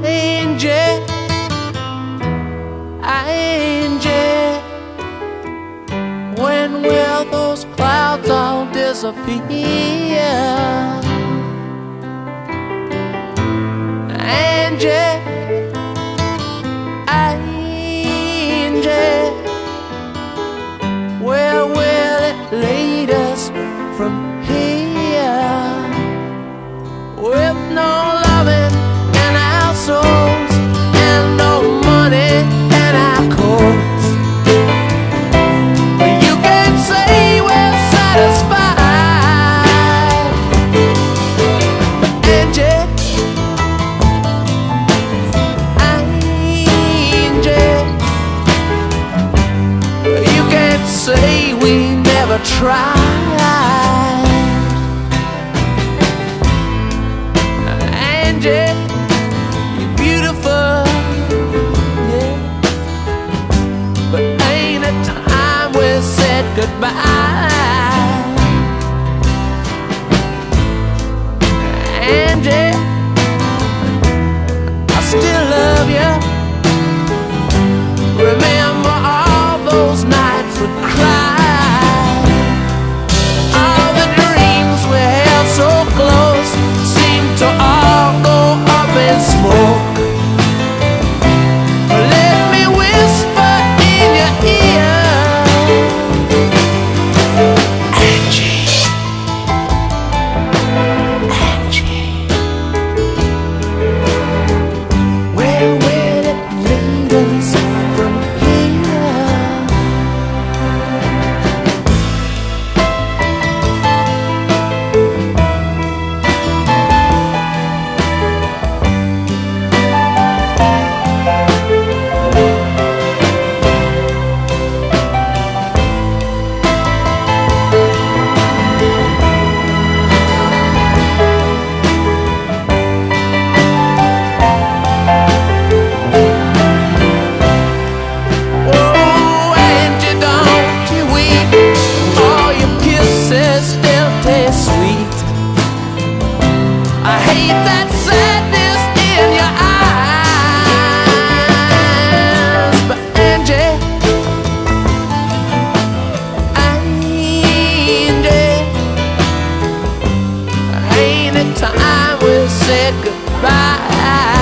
Angie, Angie, when will those clouds all disappear? Angie, Angie, where will it lead us from here? With no loving in our souls and no money in our coats, you can't say we're satisfied. Angie, Angie, you can't say we never tried. Angie, you're beautiful, yeah, but ain't it time we said goodbye? Angie, I still love you. Remember all those nights we cried, all the dreams we held so close seemed to all go up in smoke. Let me whisper in your ear, Angie, Angie, where will it lead us from here? Oh, Angie, don't you weep, all your kisses still taste sweet. I hate that sadness in your eyes, but Angie, Angie, ain't it time we said goodbye?